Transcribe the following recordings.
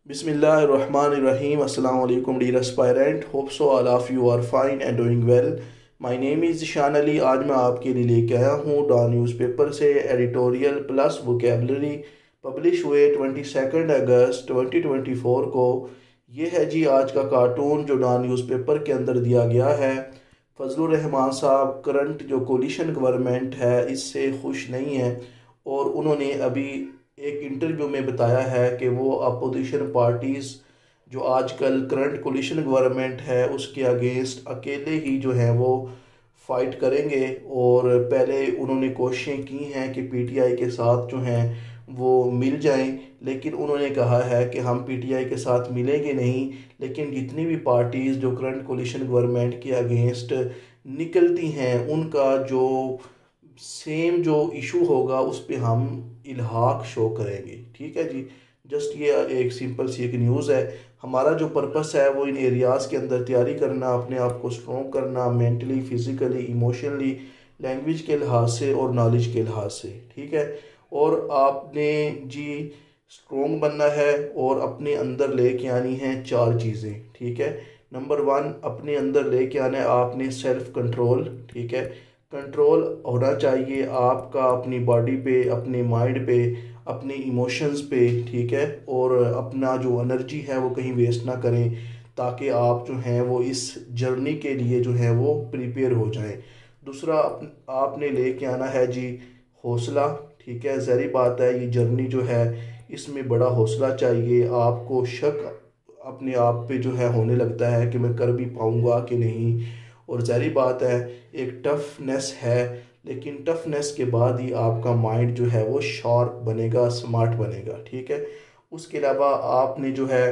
Bismillahirrahmanirrahim. Assalamu alaikum dear aspirant. Hope so all of you are fine and doing well. My name is Zishan Ali. आज मैं आपके लिए लेके आया हूँ डॉन न्यूज़पेपर से एडिटोरियल प्लस वोकेबलरी पब्लिश हुए 22 अगस्त 2024 को। ये है जी आज का कार्टून जो डॉन न्यूज़पेपर के अंदर दिया गया है। फजलुर रहमान साहब करंट जो कोलिशन गवर्नमेंट है इससे खुश नहीं है और उन्होंने अभी एक इंटरव्यू में बताया है कि वो अपोजिशन पार्टीज़ जो आजकल करंट कोलिशन गवर्नमेंट है उसके अगेंस्ट अकेले ही जो है वो फाइट करेंगे। और पहले उन्होंने कोशिशें की हैं कि पीटीआई के साथ जो हैं वो मिल जाएं, लेकिन उन्होंने कहा है कि हम पीटीआई के साथ मिलेंगे नहीं, लेकिन जितनी भी पार्टीज़ जो करंट कोलिशन गवर्नमेंट के अगेंस्ट निकलती हैं उनका जो सेम जो इशू होगा उस पर हम इल्हाक शो करेंगे। ठीक है जी, जस्ट ये एक सिंपल सी एक न्यूज़ है। हमारा जो पर्पस है वो इन एरियाज़ के अंदर तैयारी करना, अपने आप को स्ट्रॉन्ग करना, मेंटली, फिज़िकली, इमोशनली, लैंग्वेज के लिहाज से और नॉलेज के लिहाज से। ठीक है, और आपने जी स्ट्रॉन्ग बनना है और अपने अंदर लेके आनी है चार चीज़ें। ठीक है, नंबर 1 अपने अंदर लेके आना है आपने सेल्फ कंट्रोल। ठीक है, कंट्रोल होना चाहिए आपका अपनी बॉडी पे, अपने माइंड पे, अपने इमोशंस पे। ठीक है, और अपना जो एनर्जी है वो कहीं वेस्ट ना करें ताकि आप जो हैं वो इस जर्नी के लिए जो है वो प्रिपेयर हो जाएं। दूसरा आपने लेके आना है जी हौसला। ठीक है, ज़ाहिर बात है ये जर्नी जो है इसमें बड़ा हौसला चाहिए। आपको शक अपने आप पे जो है होने लगता है कि मैं कर भी पाऊँगा कि नहीं, और ज़ाहिर बात है एक टफनेस है, लेकिन टफनेस के बाद ही आपका माइंड जो है वो शार्प बनेगा, स्मार्ट बनेगा। ठीक है, उसके अलावा आपने जो है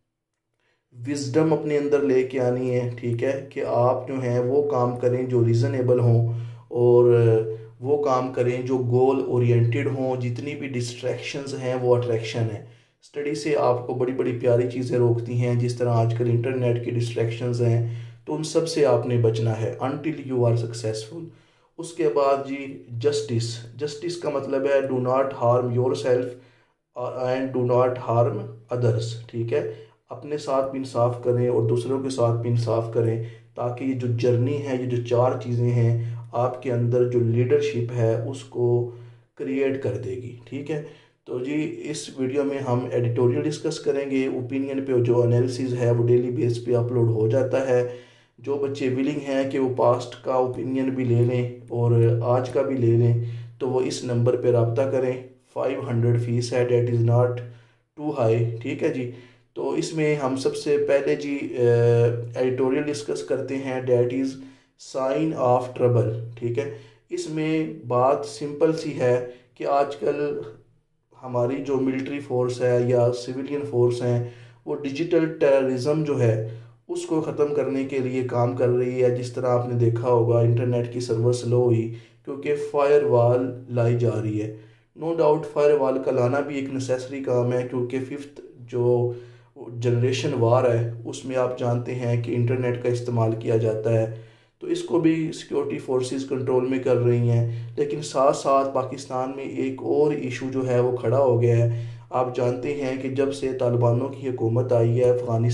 विजडम अपने अंदर लेके आनी है। ठीक है, कि आप जो हैं वो काम करें जो रीज़नेबल हों और वो काम करें जो गोल ओरिएंटेड हों। जितनी भी डिस्ट्रैक्शंस हैं वो अट्रैक्शन है। स्टडी से आपको बड़ी बड़ी प्यारी चीज़ें रोकती हैं, जिस तरह आजकल इंटरनेट की डिस्ट्रैक्शंस हैं, तो उन सब से आपने बचना है अनटिल यू आर सक्सेसफुल। उसके बाद जी जस्टिस। जस्टिस का मतलब है do not harm yourself and do not harm others. ठीक है, अपने साथ भी इंसाफ करें और दूसरों के साथ भी इंसाफ करें, ताकि ये जो जर्नी है, ये जो चार चीज़ें हैं आपके अंदर जो लीडरशिप है उसको क्रिएट कर देगी। ठीक है, तो जी इस वीडियो में हम एडिटोरियल डिस्कस करेंगे। ओपिनियन पे जो एनालिसिस है वो डेली बेस पे अपलोड हो जाता है। जो बच्चे विलिंग हैं कि वो पास्ट का ओपिनियन भी ले लें और आज का भी ले लें, तो वो इस नंबर पे रब्ता करें। 500 फीस है, that is not too high. ठीक है जी, तो इसमें हम सबसे पहले जी एडिटोरियल डिस्कस करते हैं, debt is sign of trouble. ठीक है, इसमें बात सिंपल सी है कि आजकल हमारी जो मिलिट्री फोर्स है या सिविलियन फोर्स हैं वो डिजिटल टेररिज्म जो है उसको ख़त्म करने के लिए काम कर रही है। जिस तरह आपने देखा होगा इंटरनेट की सर्वर स्लो हुई क्योंकि फायर वॉल लाई जा रही है। नो डाउट फायर वॉल का लाना भी एक नेसेसरी काम है, क्योंकि फिफ्थ जो जनरेशन वार है उसमें आप जानते हैं कि इंटरनेट का इस्तेमाल किया जाता है, तो इसको भी सिक्योरिटी फोर्सेस कंट्रोल में कर रही हैं। लेकिन साथ साथ पाकिस्तान में एक और इशू जो है वो खड़ा हो गया है। आप जानते हैं कि जब से तालिबानों की हुकूमत आई है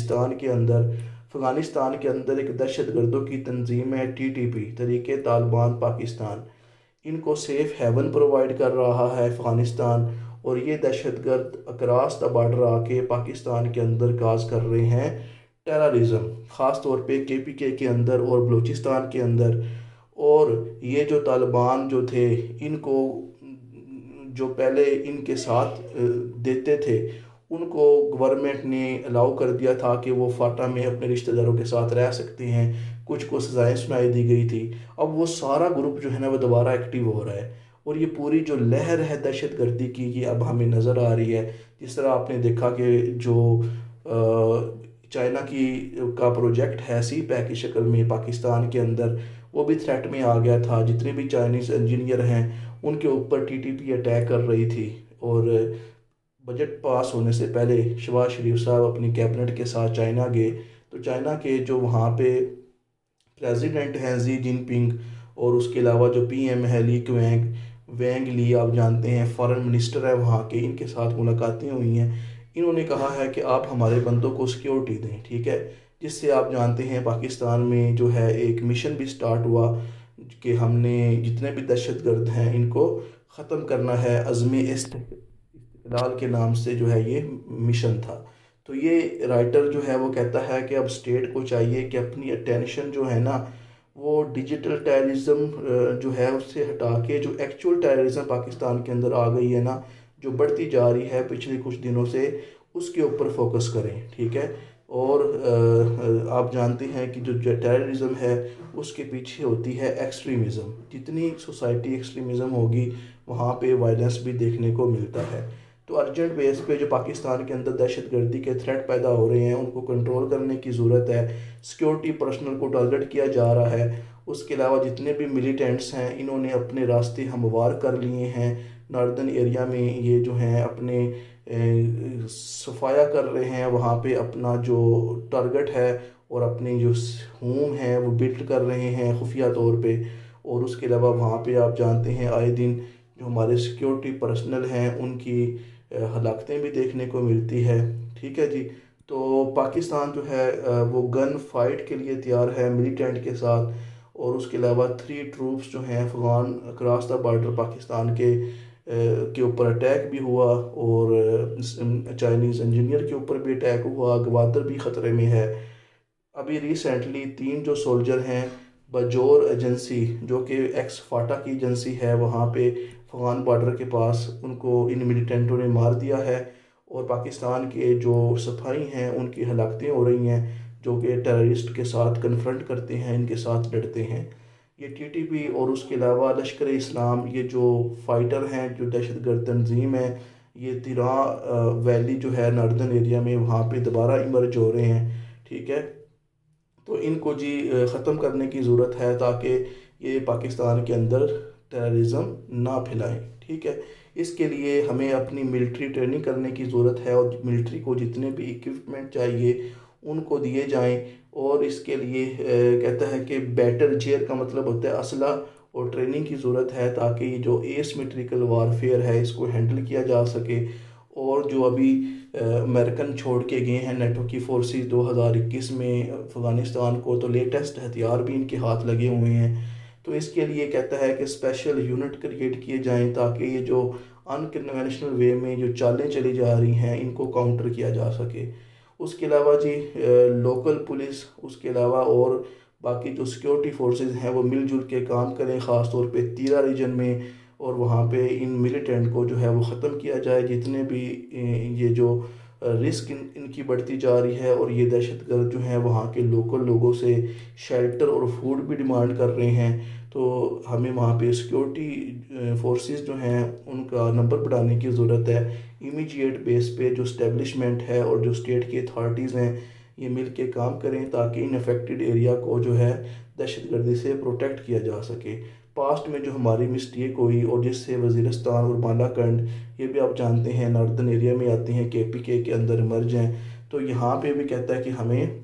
अफ़गानिस्तान के अंदर एक दहशत गर्दों की तंजीम है टीटीपी, तरीके तालिबान पाकिस्तान, इनको सेफ हेवन प्रोवाइड कर रहा है अफ़गानिस्तान। और ये दहशतगर्द अक्रॉस द बॉर्डर आके पाकिस्तान के अंदर काज कर रहे हैं टेररिज्म, ख़ास तौर पे केपीके के अंदर और बलूचिस्तान के अंदर। और ये जो तालिबान जो थे इनको जो पहले इनके साथ देते थे उनको गवर्नमेंट ने अलाउ कर दिया था कि वो फाटा में अपने रिश्तेदारों के साथ रह सकते हैं, कुछ को सज़ाएं सुनाई दी गई थी। अब वो सारा ग्रुप जो है ना वो दोबारा एक्टिव हो रहा है और ये पूरी जो लहर है दहशत गर्दी की ये अब हमें नज़र आ रही है। जिस तरह आपने देखा कि जो चाइना की का प्रोजेक्ट है सी पैक की शक्ल में पाकिस्तान के अंदर, वो भी थ्रेट में आ गया था। जितने भी चाइनीज़ इंजीनियर हैं उनके ऊपर टीटीपी अटैक कर रही थी। और बजट पास होने से पहले शहबाज शरीफ साहब अपनी कैबिनेट के साथ चाइना गए, तो चाइना के जो वहाँ पे प्रेसिडेंट हैं जी जिनपिंग और उसके अलावा जो पीएम है ली क्वेंग वेंग ली, आप जानते हैं फॉरेन मिनिस्टर है वहाँ के, इनके साथ मुलाकातें हुई हैं। इन्होंने कहा है कि आप हमारे बंदों को सिक्योरिटी दें, ठीक है। जिससे आप जानते हैं पाकिस्तान में जो है एक मिशन भी स्टार्ट हुआ कि हमने जितने भी दहशतगर्द हैं इनको ख़त्म करना है। अज़्म इस्तिक़लाल के नाम से जो है ये मिशन था। तो ये राइटर जो है वो कहता है कि अब स्टेट को चाहिए कि अपनी अटेंशन जो है ना वो डिजिटल टेररिज्म जो है उससे हटा के जो एक्चुअल टेररिज्म पाकिस्तान के अंदर आ गई है ना, जो बढ़ती जा रही है पिछले कुछ दिनों से, उसके ऊपर फोकस करें, ठीक है। और आप जानते हैं कि जो टेररिज्म है उसके पीछे होती है एक्सट्रीमिज़म। जितनी सोसाइटी एक्सट्रीमिज़म होगी वहाँ पे वायलेंस भी देखने को मिलता है। तो अर्जेंट बेस पे जो पाकिस्तान के अंदर दहशतगर्दी के थ्रेट पैदा हो रहे हैं उनको कंट्रोल करने की ज़रूरत है। सिक्योरिटी पर्सनल को टारगेट किया जा रहा है। उसके अलावा जितने भी मिलिटेंट्स हैं इन्होंने अपने रास्ते हमवार कर लिए हैं। नॉर्दर्न एरिया में ये जो हैं अपने सफाया कर रहे हैं, वहाँ पे अपना जो टारगेट है और अपनी जो होम है वो बिल्ड कर रहे हैं खुफिया तौर पे। और उसके अलावा वहाँ पे आप जानते हैं आए दिन जो हमारे सिक्योरिटी पर्सनल हैं उनकी हलाकतें भी देखने को मिलती है, ठीक है जी। तो पाकिस्तान जो है वो गन फाइट के लिए तैयार है मिलिटेंट के साथ। और उसके अलावा 3 ट्रूप्स जो हैं Afghan cross the border Pakistan के ऊपर अटैक भी हुआ और चाइनीज़ इंजीनियर के ऊपर भी अटैक हुआ। गवादर भी ख़तरे में है। अभी रिसेंटली 3 जो सोल्जर हैं बजौर एजेंसी जो कि एक्स फाटा की एजेंसी है वहाँ पे अफगान बॉर्डर के पास, उनको इन मिलिटेंटों ने मार दिया है। और पाकिस्तान के जो सिपाही हैं उनकी हलाकतें हो रही हैं जो कि टेररिस्ट के साथ कन्फ्रंट करते हैं, इनके साथ लड़ते हैं। ये टीटीपी और उसके अलावा लश्कर इस्लाम, ये जो फाइटर हैं जो दहशतगर्द तंजीम है, ये तिरा वैली जो है नॉर्दर्न एरिया में वहाँ पे दोबारा इमर्ज हो रहे हैं, ठीक है। तो इनको जी ख़त्म करने की ज़रूरत है ताकि ये पाकिस्तान के अंदर टेररिज्म ना फैलाएं, ठीक है। इसके लिए हमें अपनी मिलिट्री ट्रेनिंग करने की ज़रूरत है और मिलिट्री को जितने भी इक्विपमेंट चाहिए उनको दिए जाएं। और इसके लिए कहता है कि बैटर जेयर का मतलब होता है असला और ट्रेनिंग की ज़रूरत है ताकि जो एसिमेट्रिकल वारफेयर है इसको हैंडल किया जा सके। और जो अभी अमेरिकन छोड़ के गए हैं नेटो की फोर्सेस 2021 में अफ़गानिस्तान को, तो लेटेस्ट हथियार भी इनके हाथ लगे हुए हैं। तो इसके लिए कहता है कि स्पेशल यूनिट क्रिएट किए जाएं ताकि ये जो अनकन्वेंशनल वे में जो चालें चली जा रही हैं इनको काउंटर किया जा सके। उसके अलावा जी लोकल पुलिस, उसके अलावा और बाकी जो सिक्योरिटी फोर्सेस हैं वो मिलजुल के काम करें, ख़ास तौर पे तीरा रीजन में। और वहाँ पे इन मिलिटेंट को जो है वो ख़त्म किया जाए। जितने भी ये जो रिस्क इनकी बढ़ती जा रही है और ये दहशतगर्द जो हैं वहाँ के लोकल लोगों से शेल्टर और फूड भी डिमांड कर रहे हैं। तो हमें वहाँ पे सिक्योरिटी फोर्सेस जो हैं उनका नंबर बढ़ाने की ज़रूरत है। इमीडिएट बेस पे जो स्टैब्लिशमेंट है और जो स्टेट की अथॉरिटीज़ हैं ये मिल के काम करें ताकि इन अफेक्टेड एरिया को जो है दहशतगर्दी से प्रोटेक्ट किया जा सके। पास्ट में जो हमारी मिस्टेक हुई और जिससे वज़ीरिस्तान और बालाकंड, ये भी आप जानते हैं नॉर्दर्न एरिया में आते हैं, KPK के अंदर मर्ज हैं। तो यहाँ पे भी कहता है कि हमें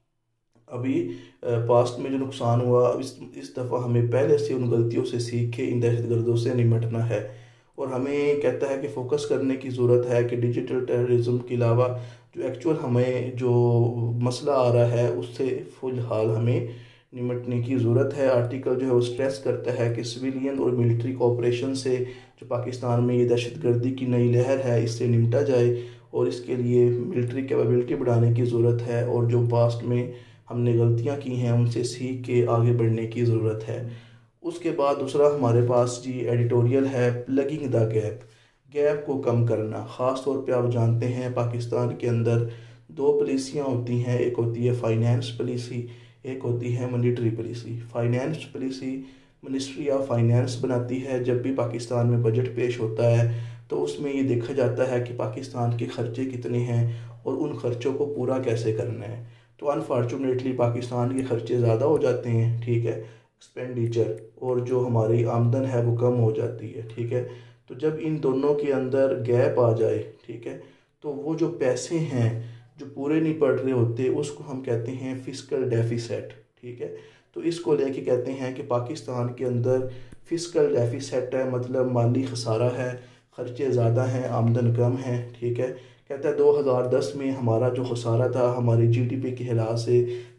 अभी पास्ट में जो नुकसान हुआ इस दफ़ा हमें पहले से उन गलतियों से सीख के इन दहशतगर्दों से निपटना है। और हमें कहता है कि फोकस करने की ज़रूरत है कि डिजिटल टेररिज्म के अलावा जो एक्चुअल हमें जो मसला आ रहा है उससे फ़िलहाल हमें निपटने की ज़रूरत है। आर्टिकल जो है वो स्ट्रेस करता है कि सिविलियन और मिलिट्री कोऑपरेशन से जो पाकिस्तान में ये दहशतगर्दी की नई लहर है इससे निपटा जाए। और इसके लिए मिलिट्री कैपेबिलिटी बढ़ाने की ज़रूरत है और जो पास्ट में हमने गलतियां की हैं उनसे सीख के आगे बढ़ने की ज़रूरत है। उसके बाद दूसरा हमारे पास जी एडिटोरियल है प्लगिंग द गैप, गैप को कम करना। ख़ास तौर पे आप जानते हैं पाकिस्तान के अंदर 2 पॉलिसियाँ होती हैं, एक होती है फाइनेंस पॉलिसी, एक होती है monetary policy. Finance policy ministry of finance बनाती है। जब भी पाकिस्तान में बजट पेश होता है तो उसमें ये देखा जाता है कि पाकिस्तान के खर्चे कितने हैं और उन खर्चों को पूरा कैसे करना है। तो अनफॉर्चुनेटली पाकिस्तान के खर्चे ज़्यादा हो जाते हैं, ठीक है, एक्सपेंडिचर, और जो हमारी आमदन है वो कम हो जाती है, ठीक है। तो जब इन दोनों के अंदर गैप आ जाए, ठीक है, तो वो जो पैसे हैं जो पूरे नहीं पड़ रहे होते उसको हम कहते हैं फिस्कल डेफिसिट, ठीक है। तो इसको लेके कहते हैं कि पाकिस्तान के अंदर फिस्कल डेफिसिट है, मतलब माली खसारा है, खर्चे ज़्यादा हैं, आमदन कम है, ठीक है। कहता है 2010 में हमारा जो खसारा था हमारी जीडीपी के लिहाज से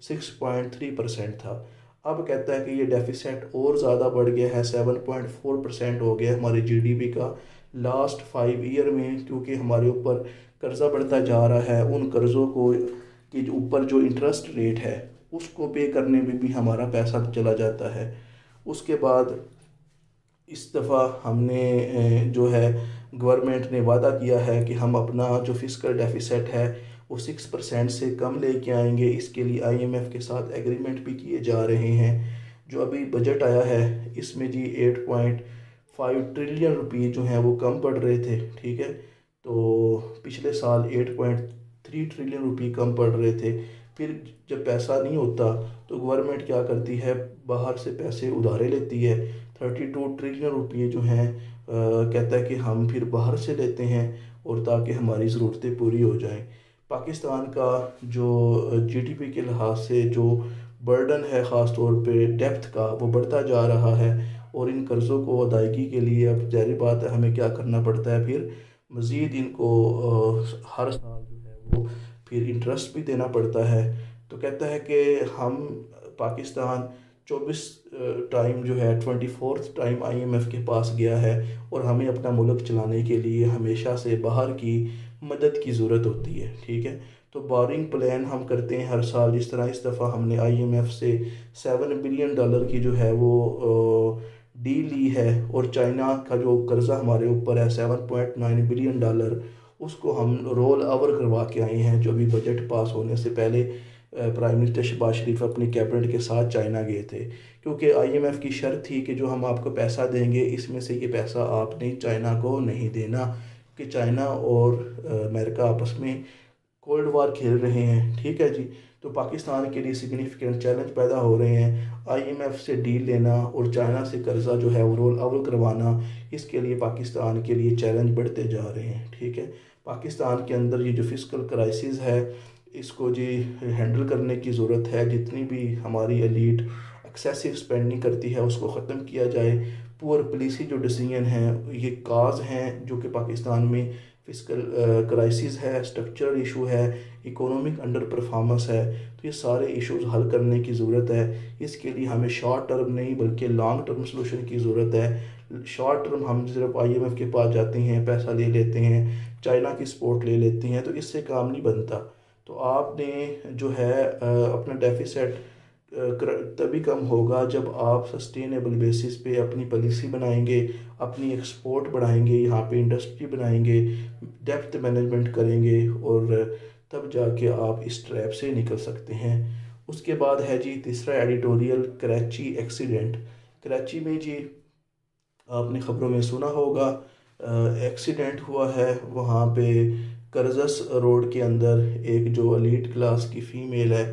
6.3% था। अब कहता है कि ये डेफिसिट और ज़्यादा बढ़ गया है, 7.4% हो गया हमारी जीडीपी का लास्ट 5 ईयर में, क्योंकि हमारे ऊपर कर्ज़ा बढ़ता जा रहा है। उन कर्ज़ों को के ऊपर जो इंटरेस्ट रेट है उसको पे करने में भी हमारा पैसा चला जाता है। उसके बाद इस दफ़ा हमने जो है गवर्नमेंट ने वादा किया है कि हम अपना जो फिस्कल डेफिसिट है वो 6% से कम लेके आएंगे। इसके लिए आईएमएफ के साथ एग्रीमेंट भी किए जा रहे हैं। जो अभी बजट आया है इसमें जी 8.5 ट्रिलियन रुपये जो हैं वो कम पड़ रहे थे, ठीक है। तो पिछले साल 8.3 ट्रिलियन रुपये कम पड़ रहे थे। फिर जब पैसा नहीं होता तो गवर्नमेंट क्या करती है, बाहर से पैसे उधारे लेती है। 32 ट्रिलियन रुपये जो हैं कहता है कि हम फिर बाहर से लेते हैं और ताकि हमारी ज़रूरतें पूरी हो जाएं। पाकिस्तान का जो जीडीपी के लिहाज से जो बर्डन है ख़ास तौर पे डेप्थ का, वो बढ़ता जा रहा है। और इन कर्ज़ों को अदायगी के लिए अब ज़ाहिर बात है हमें क्या करना पड़ता है, फिर मज़ीद इनको हर साल जो है वो फिर इंटरेस्ट भी देना पड़ता है। तो कहता है कि हम पाकिस्तान 24 टाइम जो है 24th टाइम आईएमएफ के पास गया है और हमें अपना मुल्क चलाने के लिए हमेशा से बाहर की मदद की ज़रूरत होती है, ठीक है। तो बोरिंग प्लान हम करते हैं हर साल, जिस तरह इस दफ़ा हमने आईएमएफ से $7 बिलियन की जो है वो डील ली है। और चाइना का जो कर्ज़ा हमारे ऊपर है $7.9 बिलियन, उसको हम रोल ओवर करवा के आए हैं। जो भी बजट पास होने से पहले प्राइम मिनिस्टर शहबाज शरीफ अपनी कैबिनेट के साथ चाइना गए थे, क्योंकि आईएमएफ की शर्त थी कि जो हम आपको पैसा देंगे इसमें से ये पैसा आपने चाइना को नहीं देना, कि चाइना और अमेरिका आपस में कोल्ड वार खेल रहे हैं, ठीक है जी। तो पाकिस्तान के लिए सिग्निफिकेंट चैलेंज पैदा हो रहे हैं। आईएमएफ से डील लेना और चाइना से कर्ज़ा जो है वो रोल ओवर करवाना, इसके लिए पाकिस्तान के लिए चैलेंज बढ़ते जा रहे हैं, ठीक है। पाकिस्तान के अंदर ये जो फिस्कल क्राइसिस है इसको जी हैंडल करने की ज़रूरत है। जितनी भी हमारी एलीट एक्सेसिव स्पेंडिंग करती है उसको ख़त्म किया जाए। पुअर पॉलिसी जो डिसीजन हैं ये काज हैं जो कि पाकिस्तान में फिस्कल क्राइसिस है, स्ट्रक्चरल इशू है, इकोनॉमिक अंडर परफॉर्मेंस है। तो ये सारे इश्यूज हल करने की ज़रूरत है। इसके लिए हमें शॉर्ट टर्म नहीं बल्कि लॉन्ग टर्म सलूशन की ज़रूरत है। शॉर्ट टर्म हम सिर्फ आईएमएफ के पास जाते हैं, पैसा ले लेते हैं, चाइना की सपोर्ट ले लेते हैं, तो इससे काम नहीं बनता। तो आपने जो है अपना डेफिसिट तभी कम होगा जब आप सस्टेनेबल बेसिस पे अपनी पॉलिसी बनाएंगे, अपनी एक्सपोर्ट बढ़ाएंगे, यहाँ पे इंडस्ट्री बनाएंगे, डेप्थ मैनेजमेंट करेंगे, और तब जाके आप इस ट्रैप से निकल सकते हैं। उसके बाद है जी तीसरा एडिटोरियल, कराची एक्सीडेंट। कराची में जी आपने ख़बरों में सुना होगा एक्सीडेंट हुआ है वहाँ पे करजस रोड के अंदर। एक जो एलीट क्लास की फ़ीमेल है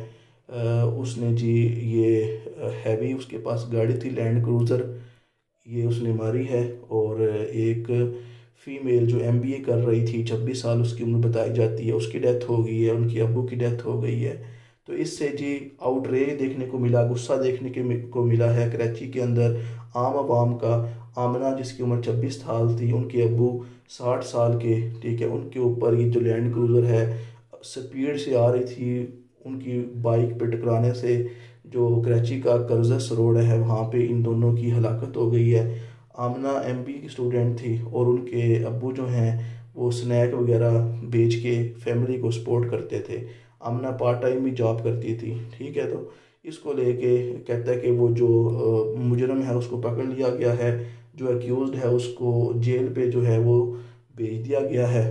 उसने जी ये हैवी उसके पास गाड़ी थी लैंड क्रूज़र, ये उसने मारी है। और एक फ़ीमेल जो एमबीए कर रही थी, 26 साल उसकी उम्र बताई जाती है, उसकी डेथ हो गई है, उनकी अब्बू की डेथ हो गई है। तो इससे जी आउटरेज देखने को मिला, गुस्सा देखने को मिला है कराची के अंदर आम आवाम का। आमना जिसकी उम्र 26 साल थी, उनके अब्बू 60 साल के, ठीक है, उनके ऊपर ये जो लैंड क्रूज़र है स्पीड से आ रही थी, उनकी बाइक पे टकराने से जो कराची का करजस रोड है वहाँ पे इन दोनों की हलाकत हो गई है। आमना एमबी की स्टूडेंट थी और उनके अब्बू जो हैं वो स्नैक वगैरह बेच के फैमिली को सपोर्ट करते थे। आमना पार्ट टाइम भी जॉब करती थी, ठीक है। तो इसको लेके कहता है कि वो जो मुजरम है उसको पकड़ लिया गया है, जो एक्यूज्ड है उसको जेल पे जो है वो भेज दिया गया है।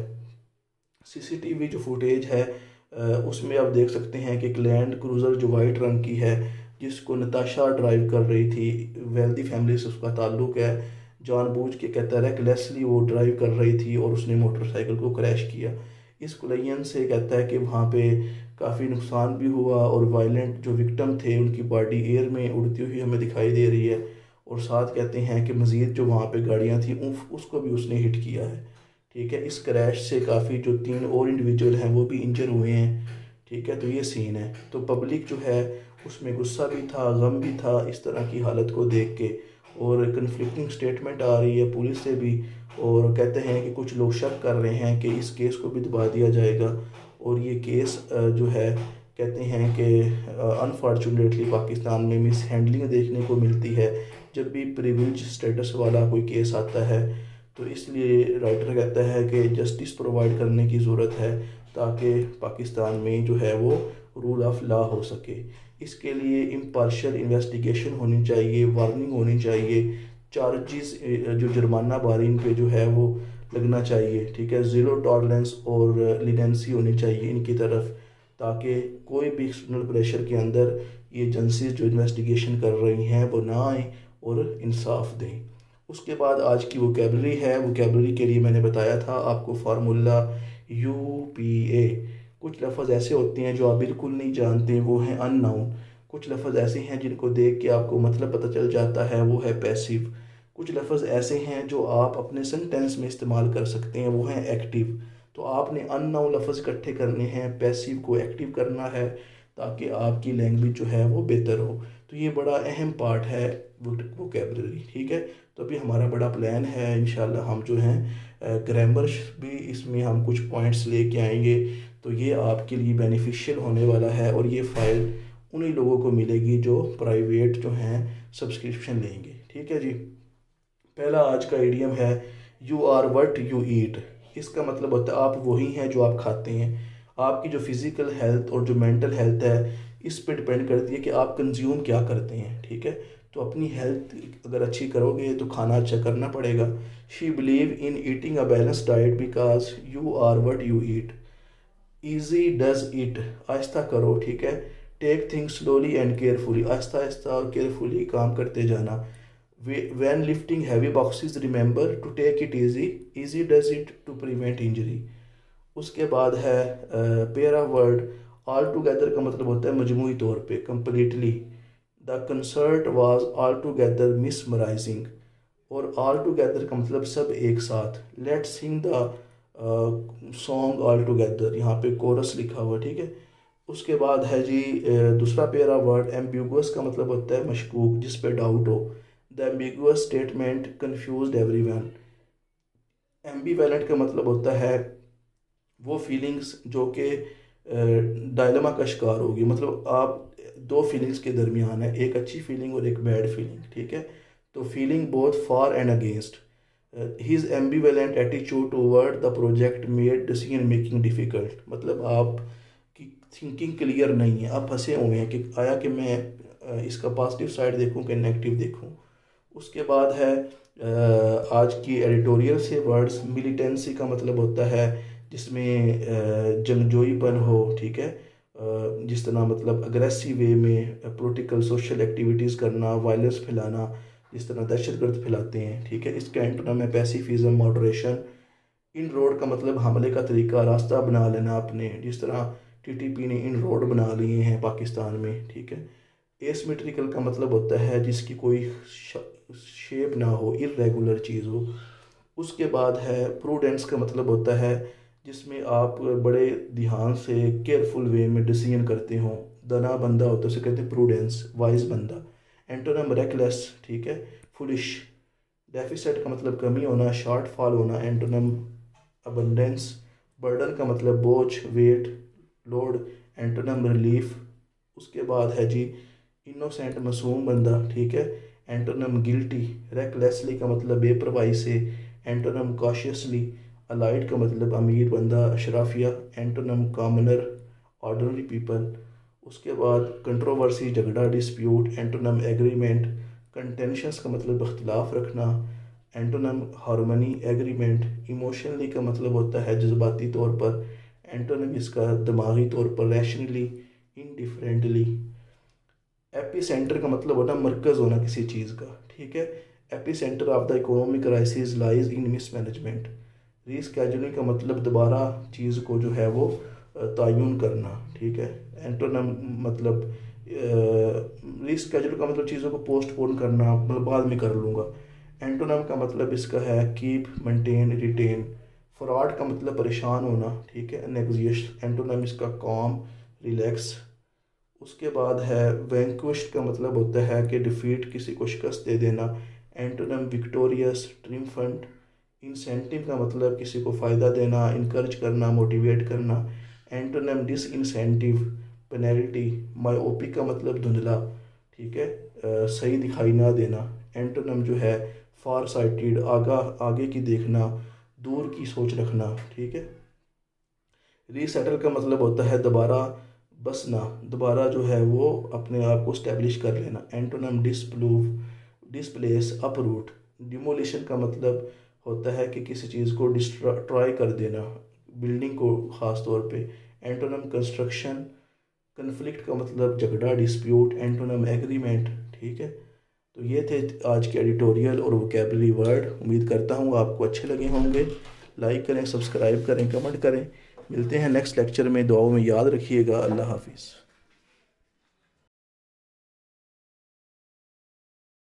सीसीटीवी जो फुटेज है उसमें आप देख सकते हैं कि एक लैंड क्रूज़र जो वाइट रंग की है जिसको नताशा ड्राइव कर रही थी, वेल्दी फैमिली से उसका ताल्लुक़ है, जानबूझ के कहता है रेकलेसली वो ड्राइव कर रही थी और उसने मोटरसाइकिल को क्रैश किया। इस कुलैन से कहता है कि वहाँ पे काफ़ी नुकसान भी हुआ और वायलेंट जो विक्टिम थे उनकी बॉडी एयर में उड़ती हुई हमें दिखाई दे रही है। और साथ कहते हैं कि मज़ीद जो वहाँ पे गाड़ियाँ थी उसको भी उसने हिट किया है, ठीक है। इस क्रैश से काफ़ी जो 3 और इंडिविजुअल हैं वो भी इंजर हुए हैं, ठीक है। तो ये सीन है। तो पब्लिक जो है उसमें गुस्सा भी था, गम भी था इस तरह की हालत को देख के, और कन्फ्लिक्टिंग स्टेटमेंट आ रही है पुलिस से भी। और कहते हैं कि कुछ लोग शक कर रहे हैं कि इस केस को भी दबा दिया जाएगा। और ये केस जो है कहते हैं कि अनफॉर्चुनेटली पाकिस्तान में मिस हैंडलिंग देखने को मिलती है जब भी प्रिविलेज स्टेटस वाला कोई केस आता है। तो इसलिए राइटर कहता है कि जस्टिस प्रोवाइड करने की ज़रूरत है ताकि पाकिस्तान में जो है वो रूल ऑफ लॉ हो सके। इसके लिए इम्पार्शियल इन्वेस्टिगेशन होनी चाहिए, वार्निंग होनी चाहिए, चार्जेस जो जुर्माना बारीन पे जो है वो लगना चाहिए, ठीक है। ज़ीरो टॉलरेंस और लीनेंसी होनी चाहिए इनकी तरफ, ताकि कोई भी एक्सटर्नल प्रेशर के अंदर ये एजेंसीज जो इन्वेस्टिगेशन कर रही हैं वो ना आए और इंसाफ दें। उसके बाद आज की वोकेबलरी है। वोकेबलरी के लिए मैंने बताया था आपको फार्मूला UPA। कुछ लफ्ज़ ऐसे होते हैं जो आप बिल्कुल नहीं जानते, वो हैं अननाउन। कुछ लफ्ज़ ऐसे हैं जिनको देख के आपको मतलब पता चल जाता है, वो है पैसिव। कुछ लफ्ज़ ऐसे हैं जो आप अपने सेंटेंस में इस्तेमाल कर सकते हैं, वो हैं एक्टिव। तो आपने अननाउन लफ्ज़ इकट्ठे करने हैं, पैसिव को एक्टिव करना है ताकि आपकी लैंग्वेज जो है वो बेहतर हो। तो ये बड़ा अहम पार्ट है वोकेबलरी, ठीक है। तो अभी हमारा बड़ा प्लान है, इंशाल्लाह हम जो हैं ग्रामर भी इसमें हम कुछ पॉइंट्स लेके आएंगे। तो ये आपके लिए बेनिफिशियल होने वाला है और ये फ़ाइल उन्हीं लोगों को मिलेगी जो प्राइवेट जो हैं सब्सक्रिप्शन लेंगे, ठीक है जी। पहला आज का इडियम है you are what you eat. इसका मतलब होता है आप वही हैं जो आप खाते हैं। आपकी जो फिज़िकल हेल्थ और जो मेंटल हेल्थ है इस पे डिपेंड करती है कि आप कंज्यूम क्या करते हैं, ठीक है। तो अपनी हेल्थ अगर अच्छी करोगे तो खाना अच्छा करना पड़ेगा। She believe in eating a balance diet because you are what you eat. Easy does it, आहिस्ता करो, ठीक है। Take things slowly and carefully, आहिस्ता आहिस्ता और केयरफुली काम करते जाना। when lifting heavy boxes remember to take it easy does it to prevent injury। उसके बाद है पेरा वर्ड ऑल टुगेदर का मतलब होता है मजमूई तौर पे, completely. The concert was all together mesmerizing, और ऑल टुगेदर का मतलब सब एक साथ। Let's sing the song all together, यहाँ पे कोरस लिखा हुआ, ठीक है। उसके बाद है जी दूसरा पेरा वर्ड एम्बिगुअस का मतलब होता है मशकूक, जिस पे डाउट हो। The ambiguous statement confused everyone. Ambivalent का मतलब होता है वो फीलिंग्स जो कि डायलेमा का शिकार होगी, मतलब आप दो फीलिंग्स के दरमियान है, एक अच्छी फीलिंग और एक बैड फीलिंग, ठीक है। तो feeling both for and against. His ambivalent attitude toward the project made decision making difficult, मतलब आप की थिंकिंग क्लियर नहीं है, आप फंसे हुए हैं कि आया कि मैं इसका पॉजिटिव साइड देखूं कि नेगेटिव देखूं। उसके बाद है आज की एडिटोरियल से वर्ड्स। मिलिटेंसी का मतलब होता है जिसमें जंगजोईपन हो, ठीक है। जिस तरह मतलब अग्रेसिव वे में पॉलिटिकल सोशल एक्टिविटीज़ करना, वायलेंस फैलाना, जिस तरह दहशतगर्द फैलाते हैं, ठीक है। इसका एंटोनिम है पैसिफिज्म, मॉडरेशन। इन रोड का मतलब हमले का तरीका, रास्ता बना लेना अपने, जिस तरह TTP ने इन रोड बना लिए हैं पाकिस्तान में, ठीक है। एसिमेट्रिकल का मतलब होता है जिसकी कोई शेप ना हो, इरेगुलर चीज़ हो। उसके बाद है प्रूडेंस का मतलब होता है जिसमें आप बड़े ध्यान से केयरफुल वे में डिसीजन करते हो। दना बंदा होता है उसे कहते हैं प्रूडेंस, वाइज बंदा। एंटोनिम रेकलेस, ठीक है, फुलिश। डेफिसिट का मतलब कमी होना, शॉर्ट फॉल होना। Antonym abundance. बर्डन का मतलब बोझ, वेट, लोड। Antonym relief. उसके बाद है जी इनोसेंट, मासूम बंदा, ठीक है। Antonym guilty. रेकलेसली का मतलब बेपरवाही से। Antonym cautiously. अलाइड का मतलब अमीर बंदा, अशराफिया। Antonym commoner, ordinary people. उसके बाद कंट्रोवर्सी, झगड़ा, डिस्प्यूट। Antonym agreement. कंटेंशंस का मतलब इख्तिलाफ रखना। Antonym harmony, agreement. इमोशनली का मतलब होता है जज्बाती तौर पर। एंटोनिम इसका दिमागी तौर पर रैशनली, इनडिफरेंटली। एपी सेंटर का मतलब होना मरकज़ होना किसी चीज़ का, ठीक है। Epicentre of the economic crisis lies in mismanagement. Rescheduling का मतलब दोबारा चीज़ को जो है वो तयन करना, ठीक है। एंटोनिम मतलब रीस्केजुल का मतलब चीज़ों को पोस्टपोन करना, मतलब बाद में कर लूँगा। एंटोनिम का मतलब इसका है कीप, मेंटेन, रिटेन। फ्रॉड का मतलब परेशान होना, ठीक है, नेगोशिएशन। एंटोनिम इसका कॉम, रिलैक्स। उसके बाद है वैंक्विश्ड का मतलब होता है कि डिफीट, किसी को शिकस्त दे देना। Antonym victorious, ट्रिम्फेंट। इंसेंटिव का मतलब किसी को फ़ायदा देना, इनकरेज करना, मोटिवेट करना। Antonym disincentive, penalty. मायोपिक का मतलब धुंधला, ठीक है, सही दिखाई ना देना। एंटोनिम जो है फार साइटेड, आगे की देखना, दूर की सोच रखना, ठीक है। रीसेटल का मतलब होता है दोबारा बसना, दोबारा जो है वो अपने आप को स्टैब्लिश कर लेना। Antonym displace, uproot. डिमोलिशन का मतलब होता है कि किसी चीज़ को डिस्ट्रॉय कर देना, बिल्डिंग को ख़ास तौर पे। एंटोनिम कंस्ट्रक्शन, कन्फ्लिक्ट का मतलब झगड़ा, डिस्प्यूट। एंटोनिम एग्रीमेंट, ठीक है। तो ये थे आज के एडिटोरियल और वोकेबलरी वर्ड। उम्मीद करता हूँ आपको अच्छे लगे होंगे। लाइक करें, सब्सक्राइब करें, कमेंट करें। मिलते हैं नेक्स्ट लेक्चर में। दुआओं में याद रखिएगा। अल्लाह हाफिज़।